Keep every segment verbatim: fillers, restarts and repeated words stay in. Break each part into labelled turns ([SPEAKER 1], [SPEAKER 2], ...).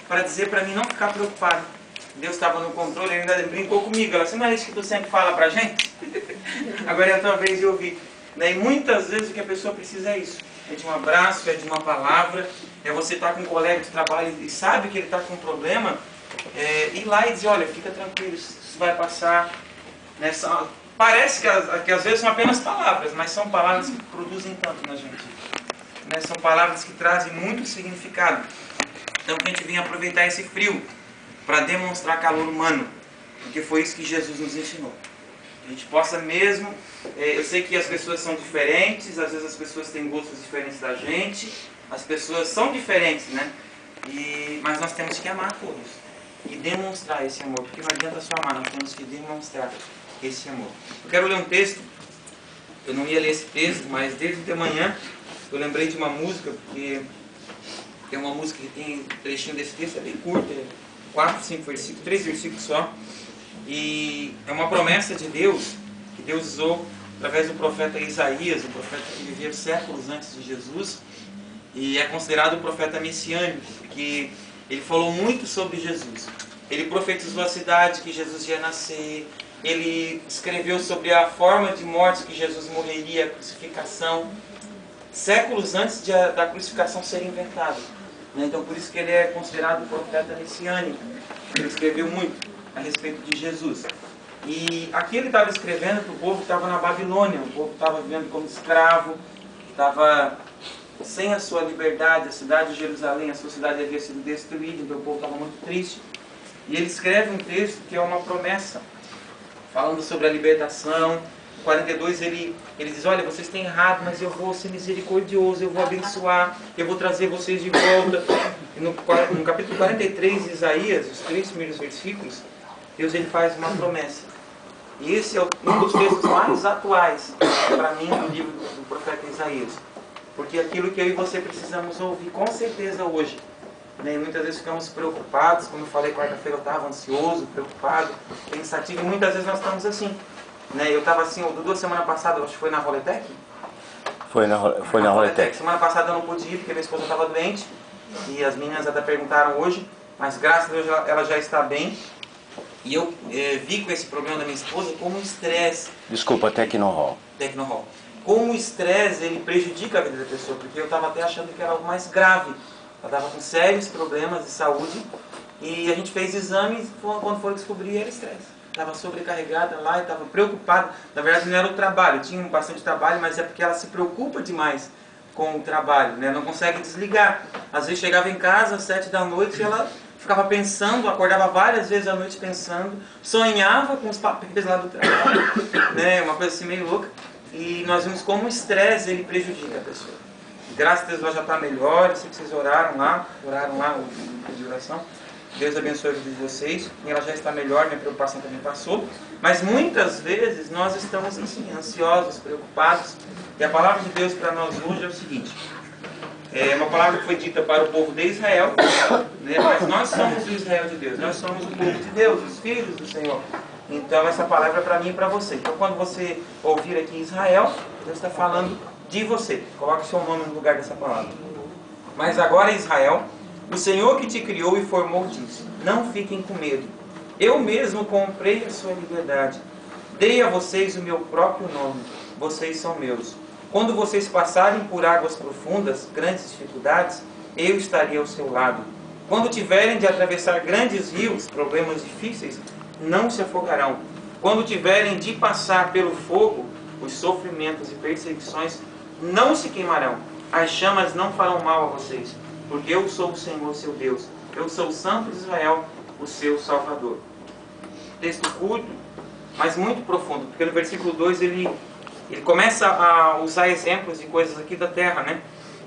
[SPEAKER 1] para dizer para mim não ficar preocupado. Deus estava no controle, ele ainda brincou comigo. Ela disse, não é isso que tu sempre fala para a gente? Agora é a tua vez de ouvir. E muitas vezes o que a pessoa precisa é isso. É de um abraço, é de uma palavra. É você estar com um colega de trabalho e sabe que ele está com um problema. É, ir lá e dizer, olha, fica tranquilo, isso vai passar. Né? São, parece que, as, que às vezes são apenas palavras, mas são palavras que produzem tanto na gente. Né? São palavras que trazem muito significado. Então que a gente venha aproveitar esse frio para demonstrar calor humano. Porque foi isso que Jesus nos ensinou. A gente possa mesmo, é, eu sei que as pessoas são diferentes, às vezes as pessoas têm gostos diferentes da gente, as pessoas são diferentes, né? E, mas nós temos que amar todos e demonstrar esse amor, porque não adianta só amar, nós temos que demonstrar esse amor. Eu quero ler um texto, eu não ia ler esse texto, mas desde de manhã eu lembrei de uma música, porque tem uma música que tem um trechinho desse texto, é bem curto, é quatro, cinco versículos, três versículos só. E é uma promessa de Deus, que Deus usou através do profeta Isaías, o profeta que vivia séculos antes de Jesus, e é considerado o profeta messiânico, porque ele falou muito sobre Jesus. Ele profetizou a cidade que Jesus ia nascer, ele escreveu sobre a forma de morte que Jesus morreria, a crucificação, séculos antes de a, da crucificação ser inventada. Então por isso que ele é considerado o profeta messiânico. Ele escreveu muito a respeito de Jesus. E aqui ele estava escrevendo para o povo que estava na Babilônia, o povo estava vivendo como escravo, estava sem a sua liberdade, a cidade de Jerusalém, a sua cidade havia sido destruída, então o povo estava muito triste. E ele escreve um texto que é uma promessa, falando sobre a libertação. No quarenta e dois ele, ele diz, olha, vocês têm errado, mas eu vou ser misericordioso, eu vou abençoar, eu vou trazer vocês de volta. E no, no capítulo quarenta e três de Isaías, os três primeiros versículos, Deus ele faz uma promessa. E esse é um dos textos mais atuais para mim no livro do profeta Isaías. Porque aquilo que eu e você precisamos ouvir com certeza hoje. Né? E muitas vezes ficamos preocupados, como eu falei quarta-feira, eu estava ansioso, preocupado, pensativo, e muitas vezes nós estamos assim. Né? Eu estava assim, o Dudu semana passada, acho que foi na Roletec?
[SPEAKER 2] Foi na, foi na, na Roletec.
[SPEAKER 1] Semana passada eu não pude ir porque minha esposa estava doente, e as meninas até perguntaram hoje, mas graças a Deus ela já está bem. E eu eh, vi com esse problema da minha esposa como o estresse...
[SPEAKER 2] Desculpa, Tecnohall.
[SPEAKER 1] Tecnohall. Como o estresse ele prejudica a vida da pessoa, porque eu estava até achando que era algo mais grave. Ela estava com sérios problemas de saúde e a gente fez exames, quando foi descobrir era estresse. Estava sobrecarregada lá e estava preocupada. Na verdade não era o trabalho, tinha bastante trabalho, mas é porque ela se preocupa demais com o trabalho, né? Não consegue desligar. Às vezes chegava em casa às sete da noite e ela... ficava pensando, acordava várias vezes à noite pensando, sonhava com os papéis lá do trabalho, né? Uma coisa assim meio louca. E nós vimos como o estresse ele prejudica a pessoa. E graças a Deus ela já está melhor, eu sei que vocês oraram lá, oraram lá o de oração. Deus abençoe a vida de vocês, e ela já está melhor, minha preocupação também passou. Mas muitas vezes nós estamos assim, ansiosos, preocupados. E a palavra de Deus para nós hoje é o seguinte. É uma palavra que foi dita para o povo de Israel, né? Mas nós somos o Israel de Deus, nós somos o povo de Deus, os filhos do Senhor. Então essa palavra é para mim e para você. Então quando você ouvir aqui Israel, Deus está falando de você. Coloque o seu nome no lugar dessa palavra. Mas agora Israel, o Senhor que te criou e formou diz, não fiquem com medo. Eu mesmo comprei a sua liberdade. Dei a vocês o meu próprio nome. Vocês são meus. Quando vocês passarem por águas profundas, grandes dificuldades, eu estarei ao seu lado. Quando tiverem de atravessar grandes rios, problemas difíceis, não se afogarão. Quando tiverem de passar pelo fogo, os sofrimentos e perseguições não se queimarão. As chamas não farão mal a vocês, porque eu sou o Senhor, seu Deus. Eu sou o Santo de Israel, o seu Salvador. Texto curto, mas muito profundo, porque no versículo dois ele... ele começa a usar exemplos de coisas aqui da terra, né?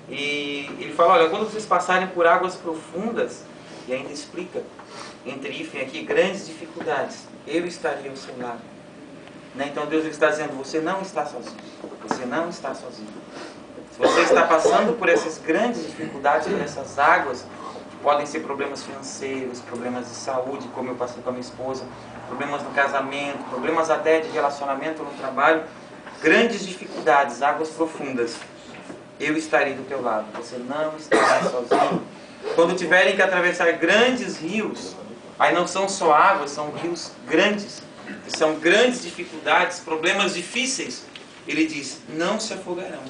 [SPEAKER 1] E ele fala, olha, quando vocês passarem por águas profundas, e ainda explica, entre hífen aqui, grandes dificuldades, eu estarei ao seu lado. Né? Então Deus ele está dizendo, você não está sozinho. Você não está sozinho. Se você está passando por essas grandes dificuldades, por essas águas, podem ser problemas financeiros, problemas de saúde, como eu passei com a minha esposa, problemas no casamento, problemas até de relacionamento no trabalho, grandes dificuldades, águas profundas, eu estarei do teu lado. Você não estará sozinho. Quando tiverem que atravessar grandes rios, aí não são só águas, são rios grandes, são grandes dificuldades, problemas difíceis, ele diz, não se afogarão.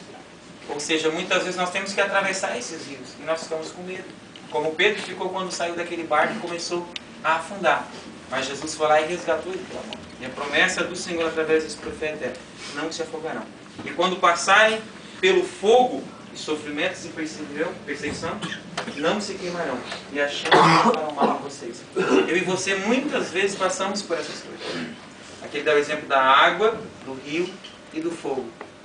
[SPEAKER 1] Ou seja, muitas vezes nós temos que atravessar esses rios e nós ficamos com medo. Como Pedro ficou quando saiu daquele barco e começou a afundar. Mas Jesus foi lá e resgatou ele pela mão. E a promessa do Senhor através desse profeta é, não se afogarão. E quando passarem pelo fogo e sofrimentos e perseguição, não se queimarão. E a chama não fará mal a vocês. Eu e você muitas vezes passamos por essas coisas. Aqui ele dá o exemplo da água, do rio e do fogo.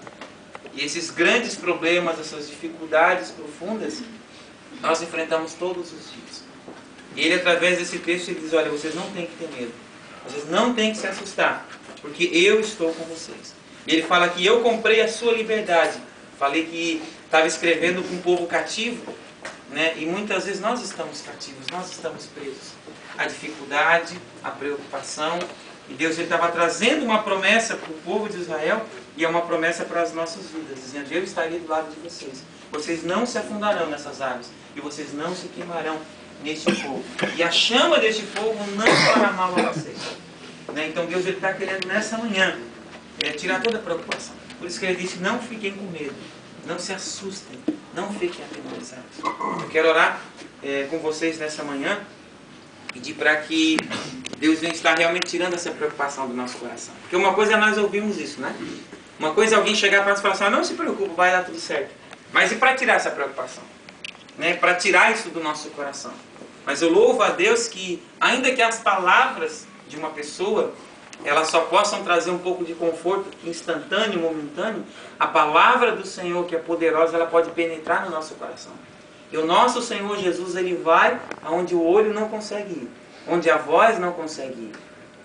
[SPEAKER 1] E esses grandes problemas, essas dificuldades profundas, nós enfrentamos todos os dias. E ele, através desse texto, ele diz, olha, vocês não têm que ter medo. Vocês não têm que se assustar, porque eu estou com vocês. E ele fala que eu comprei a sua liberdade. Falei que estava escrevendo com um povo cativo, né? E muitas vezes nós estamos cativos, nós estamos presos. A dificuldade, a preocupação. E Deus estava trazendo uma promessa para o povo de Israel, e é uma promessa para as nossas vidas, dizendo, eu estarei do lado de vocês. Vocês não se afundarão nessas águas, e vocês não se queimarão neste fogo. E a chama deste fogo não fará mal a vocês. Né? Então Deus está querendo nessa manhã é, tirar toda a preocupação. Por isso que ele disse, não fiquem com medo, não se assustem, não fiquem atemorizados. Eu quero orar é, com vocês nessa manhã, pedir para que Deus venha estar realmente tirando essa preocupação do nosso coração. Porque uma coisa é nós ouvirmos isso, né? Uma coisa é alguém chegar para nós e falar assim, ah, não se preocupe, vai dar tudo certo. Mas e para tirar essa preocupação? Né? Para tirar isso do nosso coração. Mas eu louvo a Deus que, ainda que as palavras de uma pessoa, elas só possam trazer um pouco de conforto instantâneo, momentâneo, a palavra do Senhor, que é poderosa, ela pode penetrar no nosso coração. E o nosso Senhor Jesus, ele vai aonde o olho não consegue ir, onde a voz não consegue ir.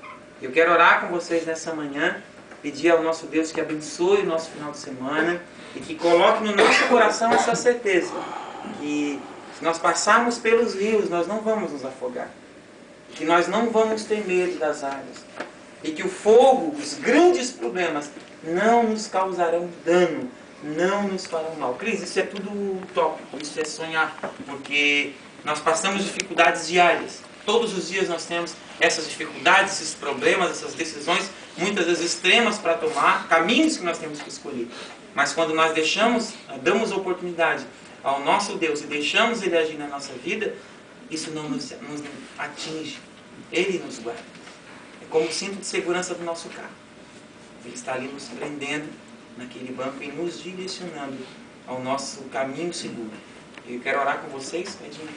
[SPEAKER 1] Eu quero orar com vocês nessa manhã, pedir ao nosso Deus que abençoe o nosso final de semana e que coloque no nosso coração essa certeza, que se nós passarmos pelos rios, nós não vamos nos afogar, que nós não vamos ter medo das águas, e que o fogo, os grandes problemas, não nos causarão dano, não nos farão mal. Cris, isso é tudo utópico, isso é sonhar, porque nós passamos dificuldades diárias. Todos os dias nós temos essas dificuldades, esses problemas, essas decisões, muitas vezes extremas para tomar, caminhos que nós temos que escolher. Mas quando nós deixamos, damos oportunidade ao nosso Deus e deixamos Ele agir na nossa vida, isso não nos, nos atinge. Ele nos guarda. É como o cinto de segurança do nosso carro. Ele está ali nos prendendo naquele banco e nos direcionando ao nosso caminho seguro. Eu quero orar com vocês.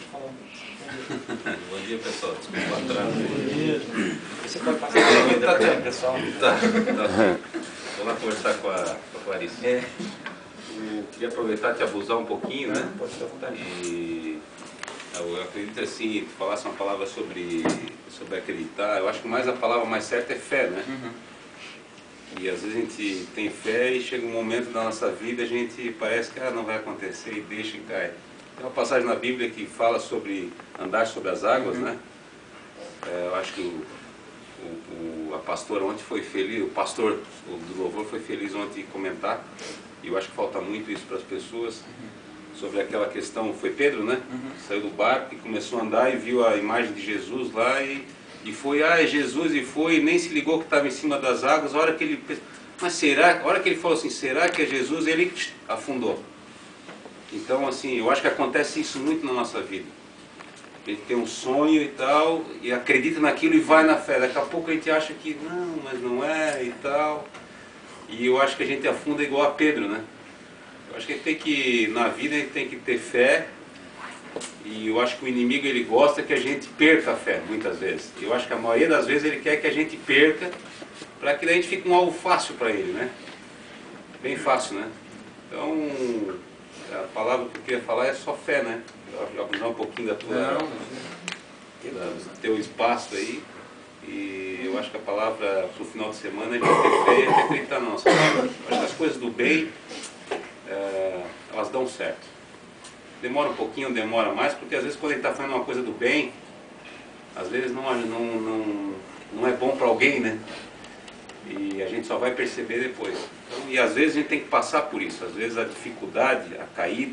[SPEAKER 3] Bom dia, pessoal. Desculpa atrás. Bom dia.
[SPEAKER 1] Você pode passar a vida para mim, pessoal?
[SPEAKER 3] Tá, tá. Vou lá conversar com a, com a Clarice.
[SPEAKER 1] É.
[SPEAKER 3] Eu queria aproveitar e te abusar um pouquinho, né?
[SPEAKER 1] Pode ficar à vontade.
[SPEAKER 3] E eu acredito assim, tu falasse uma palavra sobre, sobre acreditar. Eu acho que mais a palavra mais certa é fé, né?
[SPEAKER 1] Uhum.
[SPEAKER 3] E às vezes a gente tem fé e chega um momento da nossa vida, a gente parece que ah, não vai acontecer e deixa e cai. Tem uma passagem na Bíblia que fala sobre andar sobre as águas, né? É, eu acho que o, o, o, a pastora ontem foi feliz, o pastor do louvor foi feliz ontem em comentar, e eu acho que falta muito isso para as pessoas, sobre aquela questão, foi Pedro, né?
[SPEAKER 1] Uhum.
[SPEAKER 3] Saiu do barco e começou a andar e viu a imagem de Jesus lá e, e foi, ah, é Jesus, e foi, e nem se ligou que estava em cima das águas. A hora que ele, mas será, a hora que ele falou assim, será que é Jesus? Ele afundou. Então, assim, eu acho que acontece isso muito na nossa vida. A gente tem um sonho e tal, e acredita naquilo e vai na fé. Daqui a pouco a gente acha que não, mas não é e tal. E eu acho que a gente afunda igual a Pedro, né? Eu acho que a gente tem que, na vida, a gente tem que ter fé. E eu acho que o inimigo, ele gosta que a gente perca a fé, muitas vezes. Eu acho que a maioria das vezes ele quer que a gente perca, para que daí a gente fique um alvo fácil para ele, né? Bem fácil, né? Então, a palavra que eu queria falar é só fé, né? Abusar um pouquinho da tua,
[SPEAKER 1] Não,
[SPEAKER 3] do teu espaço aí. E eu acho que a palavra para o final de semana é de ter fé e de acreditar na nossa vida. Eu acho que as coisas do bem, é, elas dão certo. Demora um pouquinho, demora mais, porque às vezes quando a gente está fazendo uma coisa do bem, às vezes não, não, não, não é bom para alguém, né? E a gente só vai perceber depois. Então, e às vezes a gente tem que passar por isso. Às vezes a dificuldade, a caída,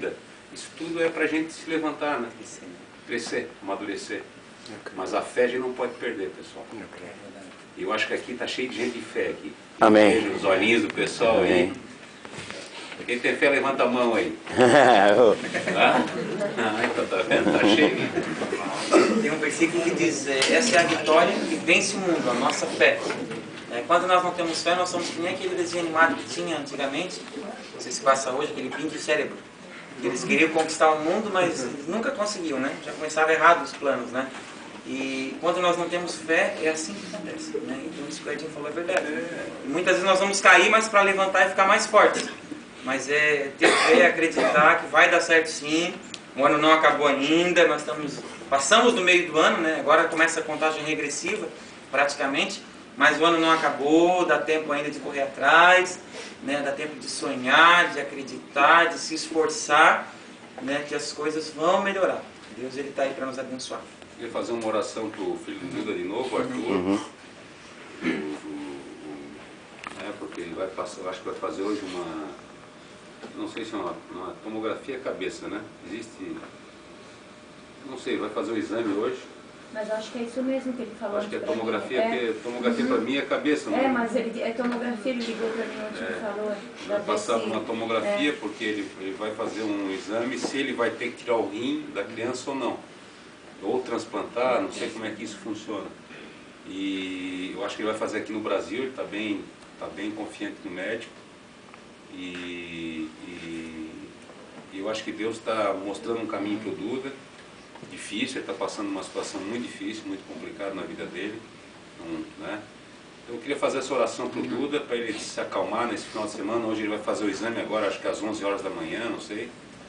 [SPEAKER 3] Isso tudo é para a gente se levantar, né? Crescer, amadurecer. Mas a fé a gente não pode perder, pessoal. E eu acho que aqui está cheio de gente de fé aqui.
[SPEAKER 2] Amém.
[SPEAKER 3] Vejo os olhinhos do pessoal
[SPEAKER 2] Amém.
[SPEAKER 3] aí. Quem tem fé, levanta a mão aí. Tá? Ah, então tá vendo? Tá cheio.
[SPEAKER 1] Tem um versículo que diz, é, essa é a vitória que vence o mundo, a nossa fé. É, quando nós não temos fé, nós somos que nem aquele desenho animado que tinha antigamente, não sei se passa hoje, aquele pinto cérebro. Eles queriam conquistar o mundo, mas eles nunca conseguiam, né? Já começava errado os planos, né? E quando nós não temos fé, é assim que acontece, né? Então isso que o Edinho falou é verdade. E muitas vezes nós vamos cair, mas para levantar e ficar mais fortes. Mas é ter fé, acreditar que vai dar certo sim. O ano não acabou ainda, nós estamos, passamos do meio do ano, né? Agora começa a contagem regressiva, praticamente. Mas o ano não acabou, dá tempo ainda de correr atrás, né? Dá tempo de sonhar, de acreditar, de se esforçar, né? Que as coisas vão melhorar. Deus ele está aí para nos abençoar.
[SPEAKER 3] Eu queria fazer uma oração para o filho do Duda de novo, Arthur.
[SPEAKER 2] Uhum.
[SPEAKER 3] O, o, o, é, porque ele vai passar, eu acho que vai fazer hoje uma, não sei se é uma, uma tomografia cabeça, né? Existe, não sei, vai fazer o exame hoje.
[SPEAKER 4] Mas acho que é isso mesmo que ele falou.
[SPEAKER 3] Acho que é
[SPEAKER 4] pra
[SPEAKER 3] tomografia,
[SPEAKER 4] mim.
[SPEAKER 3] porque tomografia
[SPEAKER 4] Uhum.
[SPEAKER 3] para mim é cabeça. Não
[SPEAKER 4] É, mas ele, é tomografia, ele ligou para mim ontem
[SPEAKER 3] É.
[SPEAKER 4] e falou.
[SPEAKER 3] Vai passar
[SPEAKER 4] se-
[SPEAKER 3] por uma tomografia
[SPEAKER 4] é.
[SPEAKER 3] porque ele, ele vai fazer um exame se ele vai ter que tirar o rim da criança ou não. Ou transplantar, não sei como é que isso funciona. E eu acho que ele vai fazer aqui no Brasil, ele está bem, tá bem confiante no médico. E, e, e eu acho que Deus está mostrando um caminho para o Duda. Difícil, ele está passando uma situação muito difícil, muito complicada na vida dele. Então, né? Então eu queria fazer essa oração para o Duda, para ele se acalmar nesse final de semana. Hoje ele vai fazer o exame agora, acho que às onze horas da manhã, não sei.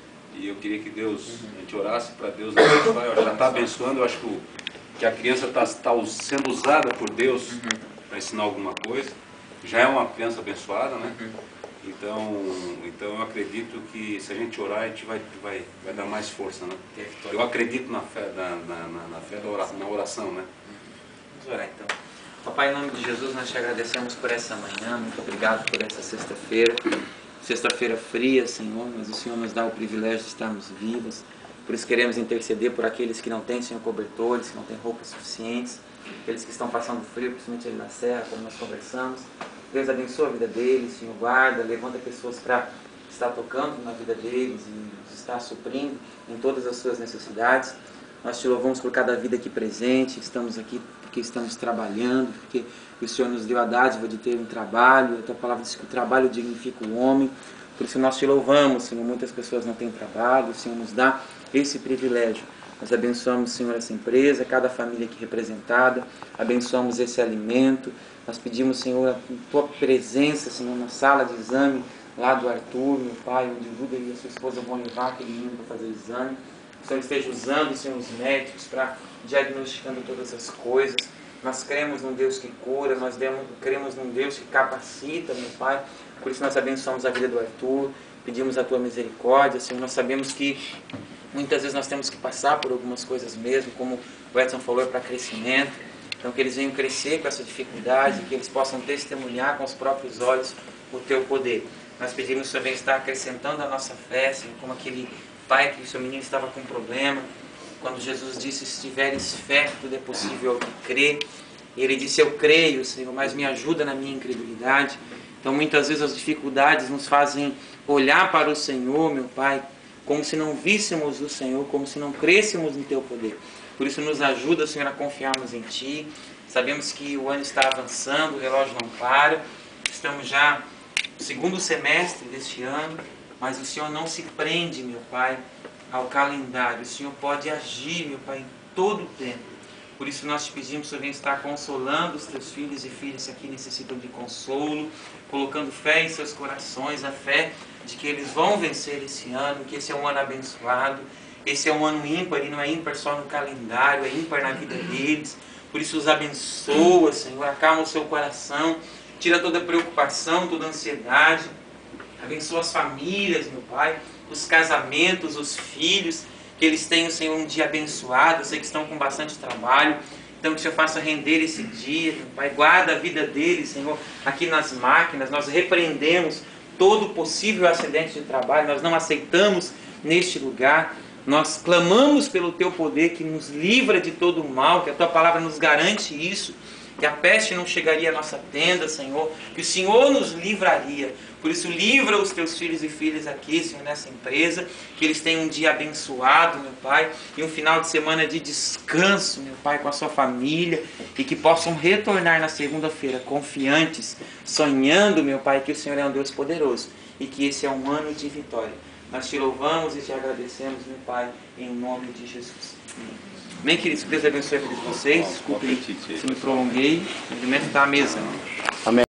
[SPEAKER 3] E eu queria que Deus, a gente orasse para Deus abençoar. Eu já está abençoando, eu acho que, o, que a criança está tá sendo usada por Deus para ensinar alguma coisa. Já é uma criança abençoada, né? Então, então eu acredito que se a gente orar, a gente vai, vai, vai dar mais força, né? Eu acredito na fé, na, na, na, na fé da oração, na oração, né?
[SPEAKER 1] Vamos orar então. Papai, em nome de Jesus, nós te agradecemos por essa manhã, muito obrigado por essa sexta-feira. Sexta-feira fria, Senhor, mas o Senhor nos dá o privilégio de estarmos vivos. Por isso queremos interceder por aqueles que não têm, Senhor, cobertores, que não têm roupas suficientes, aqueles que estão passando frio, principalmente ali na serra, como nós conversamos. Deus abençoa a vida deles, Senhor, guarda, levanta pessoas para estar tocando na vida deles e estar suprindo em todas as suas necessidades. Nós te louvamos por cada vida aqui presente, estamos aqui porque estamos trabalhando, porque o Senhor nos deu a dádiva de ter um trabalho, a tua palavra diz que o trabalho dignifica o homem, por isso nós te louvamos, Senhor. Muitas pessoas não têm trabalho, o Senhor nos dá esse privilégio. Nós abençoamos, Senhor, essa empresa, cada família aqui representada, abençoamos esse alimento. Nós pedimos, Senhor, a tua presença, Senhor, na sala de exame lá do Arthur, meu pai, onde o Duda e a sua esposa vão levar aquele menino para fazer o exame. O Senhor esteja usando, Senhor, os médicos para diagnosticando todas as coisas. Nós cremos num Deus que cura, nós cremos num Deus que capacita, meu Pai. Por isso nós abençoamos a vida do Arthur, pedimos a tua misericórdia, Senhor. Nós sabemos que muitas vezes nós temos que passar por algumas coisas mesmo, como o Edson falou, é para crescimento. Então que eles venham crescer com essa dificuldade, que eles possam testemunhar com os próprios olhos o teu poder. Nós pedimos que o Senhor venha estar acrescentando a nossa fé, Senhor, como aquele pai que o seu menino estava com problema, quando Jesus disse, se tiveres fé, tudo é possível ao que crê. E ele disse, eu creio, Senhor, mas me ajuda na minha incredulidade. Então muitas vezes as dificuldades nos fazem olhar para o Senhor, meu Pai, como se não víssemos o Senhor, como se não crêssemos em teu poder. Por isso nos ajuda, Senhor, a confiarmos em Ti. Sabemos que o ano está avançando, o relógio não para. Estamos já no segundo semestre deste ano, mas o Senhor não se prende, meu Pai, ao calendário. O Senhor pode agir, meu Pai, em todo o tempo. Por isso nós te pedimos, Senhor, venha estar consolando os teus filhos e filhas que aqui necessitam de consolo, colocando fé em seus corações, a fé de que eles vão vencer esse ano, que esse é um ano abençoado. Esse é um ano ímpar, e não é ímpar só no calendário, é ímpar na vida deles. Por isso os abençoa, Senhor, acalma o seu coração, tira toda preocupação, toda ansiedade. Abençoa as famílias, meu Pai, os casamentos, os filhos, que eles tenham, Senhor, um dia abençoado. Eu sei que estão com bastante trabalho, então que o Senhor faça render esse dia, meu Pai. Guarda a vida deles, Senhor, aqui nas máquinas. Nós repreendemos todo possível acidente de trabalho, nós não aceitamos neste lugar. Nós clamamos pelo Teu poder que nos livra de todo o mal, que a Tua palavra nos garante isso, que a peste não chegaria à nossa tenda, Senhor, que o Senhor nos livraria. Por isso, livra os Teus filhos e filhas aqui, Senhor, nessa empresa, que eles tenham um dia abençoado, meu Pai, e um final de semana de descanso, meu Pai, com a sua família, e que possam retornar na segunda-feira confiantes, sonhando, meu Pai, que o Senhor é um Deus poderoso, e que esse é um ano de vitória. Nós te louvamos e te agradecemos, meu Pai, em nome de Jesus. Amém, queridos? Que Deus abençoe a vida de vocês. Desculpe se me prolonguei. O alimento está à mesa.
[SPEAKER 2] Amém.